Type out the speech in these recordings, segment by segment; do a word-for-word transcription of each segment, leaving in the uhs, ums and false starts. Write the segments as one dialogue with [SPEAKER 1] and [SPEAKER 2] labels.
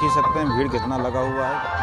[SPEAKER 1] देख ही सकते हैं भीड़ कितना लगा हुआ है।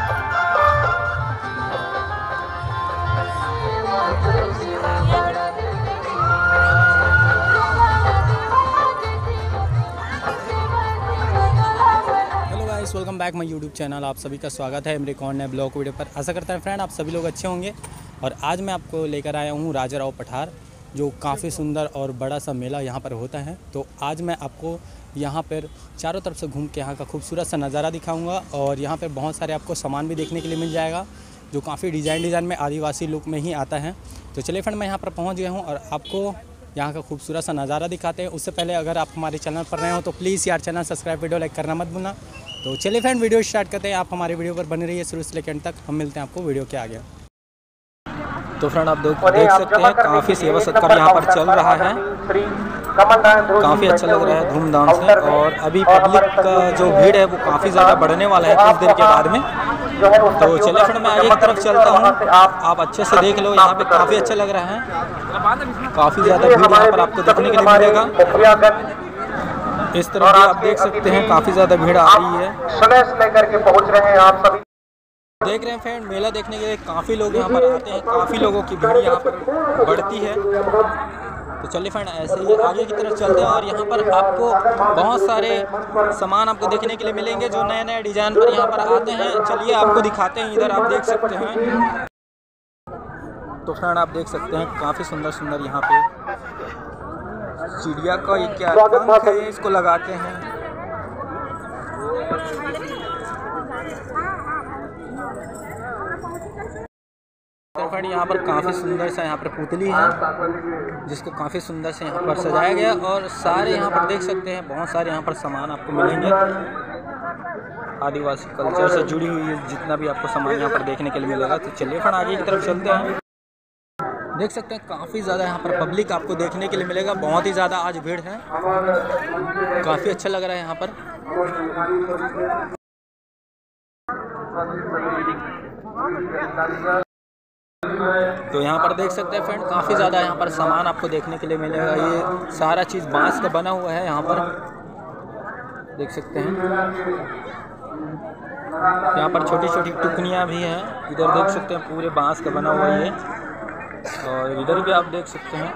[SPEAKER 2] Welcome back my YouTube channel. आप सभी का स्वागत है मेरे कौन नए ब्लॉग वीडियो पर। आशा करता है फ्रेंड आप सभी लोग अच्छे होंगे। और आज मैं आपको लेकर आया हूँ राजा राव पठार, जो काफ़ी सुंदर और बड़ा सा मेला यहाँ पर होता है। तो आज मैं आपको यहाँ पर चारों तरफ से घूम के यहाँ का खूबसूरत सा नज़ारा दिखाऊंगा। और यहाँ पर बहुत सारे आपको सामान भी देखने के लिए मिल जाएगा, जो काफ़ी डिज़ाइन डिज़ाइन में आदिवासी लुक में ही आता है। तो चलिए फ्रेंड, मैं यहाँ पर पहुँच गया हूँ और आपको यहाँ का खूबसूरत सा नज़ारा दिखाते हैं। उससे पहले अगर आप हमारे चैनल पर रहे हो तो प्लीज़ यार चैनल सब्सक्राइब, वीडियो लाइक करना मत भूलना। तो चलिए फ्रेंड, वीडियो स्टार्ट करते हैं। आप हमारे वीडियो पर बने रहिए शुरू से लेकर अंत तक। हम मिलते हैं आपको वीडियो के आगे। तो फ्रेंड, आप देख देख सकते हैं काफ़ी सेवा सत्कार यहाँ पर चल रहा है। काफ़ी अच्छा लग रहा है धूमधाम से। और अभी पब्लिक का जो भीड़ है वो काफ़ी ज़्यादा बढ़ने वाला है कुछ देर के बाद में। तो चलिए फ्रेंड, मैं आगे की तरफ चलता हूँ, आप अच्छे से देख लो। यहाँ पे काफ़ी अच्छा लग रहा है, काफ़ी ज़्यादा भीड़ यहाँ पर आपको देखने के लिए मिलेगा। इस तरह भी आप देख सकते हैं काफ़ी ज़्यादा भीड़ आ रही है।
[SPEAKER 3] समय से लेकर के पहुंच रहे हैं आप सभी।
[SPEAKER 2] देख रहे हैं फ्रेंड, मेला देखने के लिए काफ़ी लोग यहाँ पर आते हैं, काफ़ी लोगों की भीड़ यहाँ पर बढ़ती है। तो चलिए फ्रेंड, ऐसे ही आगे की तरफ चलते हैं। और यहाँ पर आपको बहुत सारे सामान आपको देखने के लिए मिलेंगे, जो नए नए डिज़ाइन पर यहाँ पर आते हैं। चलिए आपको दिखाते हैं, इधर आप देख सकते हैं। तो फ्रेंड, आप देख सकते हैं काफ़ी सुंदर सुंदर यहाँ पे चिड़िया का ये क्या पंख है, इसको लगाते हैं। तो फ्रेंड, यहाँ पर काफ़ी सुंदर सा यहाँ पर पुतली है, जिसको काफ़ी सुंदर से यहाँ पर सजाया गया। और सारे यहाँ पर देख सकते हैं बहुत सारे यहाँ पर सामान आपको मिलेंगे आदिवासी कल्चर से जुड़ी हुई जितना भी आपको सामान यहाँ पर देखने के लिए मिलेगा। तो चलिए फ्रेंड, आगे की तरफ चलते हैं। देख सकते हैं काफ़ी ज़्यादा यहाँ पर पब्लिक आपको देखने के लिए मिलेगा, बहुत ही ज़्यादा आज भीड़ है। काफ़ी अच्छा लग रहा है यहाँ पर। तो यहाँ पर देख सकते हैं फ्रेंड, काफ़ी ज़्यादा यहाँ पर सामान आपको देखने के लिए मिलेगा। ये सारा चीज़ बांस का बना हुआ है, यहाँ पर देख सकते हैं। यहाँ पर छोटी छोटी टुकनियाँ भी हैं, इधर देख सकते हैं पूरे बांस का बना हुआ है। और इधर भी आप देख सकते हैं।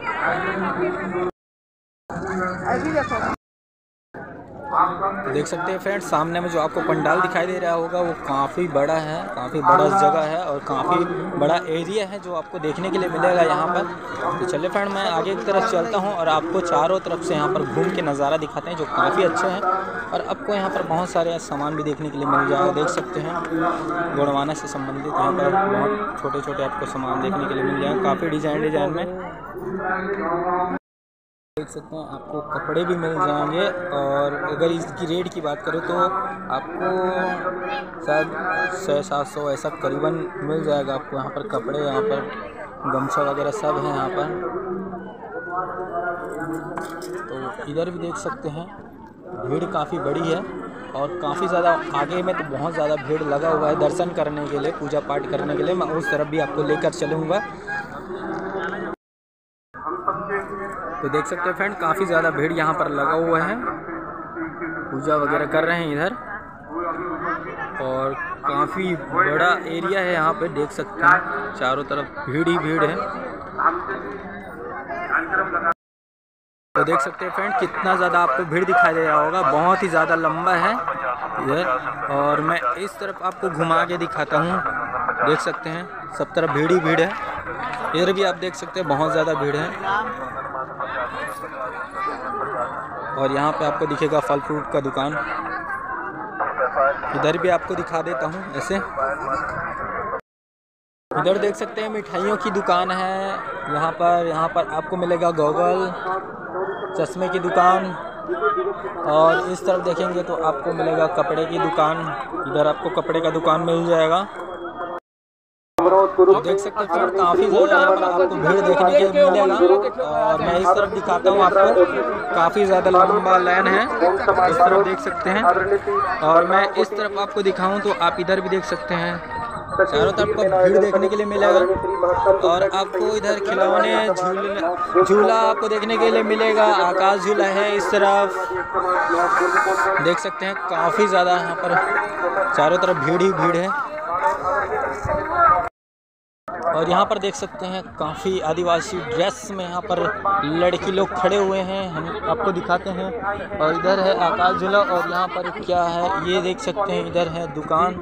[SPEAKER 2] देख सकते हैं फ्रेंड्स, सामने में जो आपको पंडाल दिखाई दे रहा होगा वो काफ़ी बड़ा है, काफ़ी बड़ा जगह है और काफ़ी बड़ा एरिया है जो आपको देखने के लिए मिलेगा यहाँ पर। तो चलिए फ्रेंड, मैं आगे की तरफ चलता हूँ और आपको चारों तरफ से यहाँ पर घूम के नज़ारा दिखाते हैं, जो काफ़ी अच्छा है। और आपको यहाँ पर बहुत सारे सामान भी देखने के लिए मिल जाएगा। देख सकते हैं गुणवाना से संबंधित यहाँ पर बहुत छोटे छोटे आपको सामान देखने के लिए मिल जाएगा, काफ़ी डिज़ाइन डिज़ाइन में। देख सकते हैं आपको कपड़े भी मिल जाएंगे। और अगर इसकी रेट की बात करें तो आपको शायद छः सात सौ ऐसा करीबन मिल जाएगा आपको यहाँ पर कपड़े। यहाँ पर गमछा वगैरह सब है यहाँ पर। तो इधर भी देख सकते हैं भीड़ काफ़ी बड़ी है और काफ़ी ज़्यादा आगे में तो बहुत ज़्यादा भीड़ लगा हुआ है दर्शन करने के लिए, पूजा पाठ करने के लिए। मैं उस तरफ भी आपको लेकर चलूँगा। तो देख सकते हैं फ्रेंड, काफ़ी ज़्यादा भीड़ यहाँ पर लगा हुआ है, पूजा वगैरह कर रहे हैं इधर। और काफ़ी बड़ा एरिया है यहाँ पे, देख सकते हैं चारों तरफ भीड़ ही भीड़ है। तो देख सकते हैं फ्रेंड, कितना ज़्यादा आपको भीड़ दिखाई दे रहा होगा, बहुत ही ज़्यादा लंबा है इधर। और मैं इस तरफ आपको घुमा के दिखाता हूँ। देख सकते हैं सब तरफ भीड़ ही भीड़ है। इधर भी आप देख सकते हैं बहुत ज़्यादा भीड़ है। और यहाँ पे आपको दिखेगा फल फ्रूट का दुकान। इधर भी आपको दिखा देता हूँ ऐसे। इधर देख सकते हैं मिठाइयों की दुकान है यहाँ पर। यहाँ पर आपको मिलेगा गॉगल, चश्मे की दुकान। और इस तरफ देखेंगे तो आपको मिलेगा कपड़े की दुकान। इधर आपको कपड़े का दुकान मिल जाएगा। तो देख सकते हैं काफ़ी ज़्यादा यहाँ पर आपको भीड़ देखने के लिए मिलेगा। और मैं इस तरफ दिखाता हूँ आपको, काफ़ी ज़्यादा लंबा लाइन है, इस तरफ देख सकते हैं। और मैं इस तरफ आपको दिखाऊं तो आप इधर भी देख सकते हैं चारों तरफ को भीड़ देखने के लिए मिलेगा। और आपको इधर खिलौने झूला झूला आपको देखने के लिए मिलेगा। आकाश झूला है इस तरफ, देख सकते हैं काफ़ी ज़्यादा यहाँ पर चारों तरफ भीड़ ही भीड़ है। और यहाँ पर देख सकते हैं काफ़ी आदिवासी ड्रेस में यहाँ पर लड़की लोग खड़े हुए हैं, हम आपको दिखाते हैं। और इधर है आकाश झूला और यहाँ पर क्या है ये देख सकते हैं, इधर है दुकान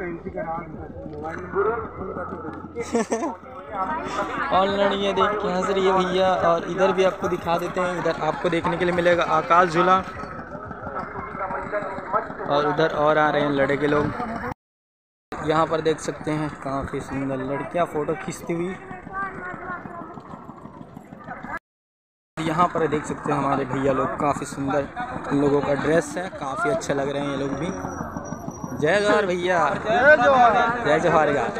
[SPEAKER 2] ऑनलाइन ये देख के हंस रही है भैया। और इधर भी आपको दिखा देते हैं, इधर आपको देखने के लिए मिलेगा आकाश झूला। और उधर और आ रहे हैं लड़के लोग, यहाँ पर देख सकते हैं काफ़ी सुंदर लड़कियां फ़ोटो खींचती हुई। यहाँ पर देख सकते हैं हमारे भैया लोग, काफ़ी सुंदर इन लोगों का ड्रेस है, काफ़ी अच्छे लग रहे हैं ये लोग भी। जय जोहार भैया, जय जोहार यार।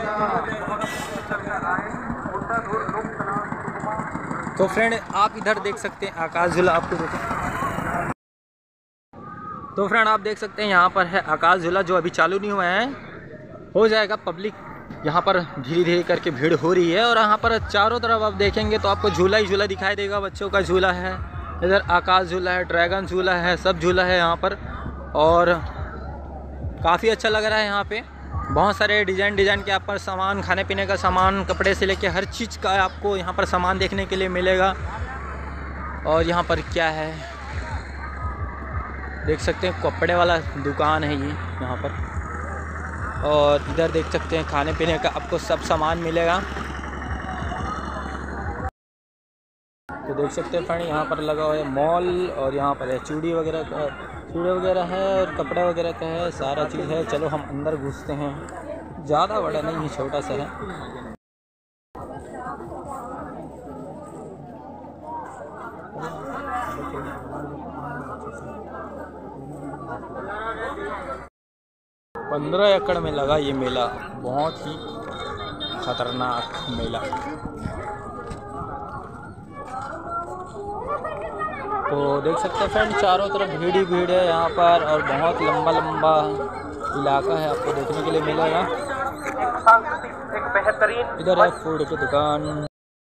[SPEAKER 2] तो फ्रेंड आप इधर देख सकते हैं आकाश झूला, आपको देखें तो फ्रेंड आप देख सकते हैं यहाँ पर है आकाश झूला जो अभी चालू नहीं हुआ है, हो जाएगा। पब्लिक यहाँ पर धीरे धीरे करके भीड़ हो रही है। और यहाँ पर चारों तरफ आप देखेंगे तो आपको झूला ही झूला दिखाई देगा। बच्चों का झूला है, इधर आकाश झूला है, ड्रैगन झूला है, सब झूला है यहाँ पर। और काफ़ी अच्छा लग रहा है यहाँ पे, बहुत सारे डिज़ाइन डिज़ाइन के आप पर सामान, खाने पीने का सामान, कपड़े से लेके हर चीज़ का आपको यहाँ पर सामान देखने के लिए मिलेगा। और यहाँ पर क्या है देख सकते हैं, कपड़े वाला दुकान है ये यहाँ पर। और इधर देख सकते हैं खाने पीने का आपको सब सामान मिलेगा। तो देख सकते हैं फ्रेंड यहाँ पर लगा हुआ है मॉल। और यहाँ पर है चूड़ी वगैरह का, चूड़े वगैरह है और कपड़े वगैरह का है, सारा चीज़ है। चलो हम अंदर घुसते हैं, ज़्यादा बड़ा नहीं है, छोटा सा है। पंद्रह एकड़ में लगा ये मेला, बहुत ही खतरनाक मेला। तो देख सकते हैं फ्रेंड चारों तरफ भीड़ ही भीड़ है यहाँ पर। और बहुत लंबा लंबा इलाका है, आपको देखने के लिए मिलेगा। इधर है फूड की दुकान।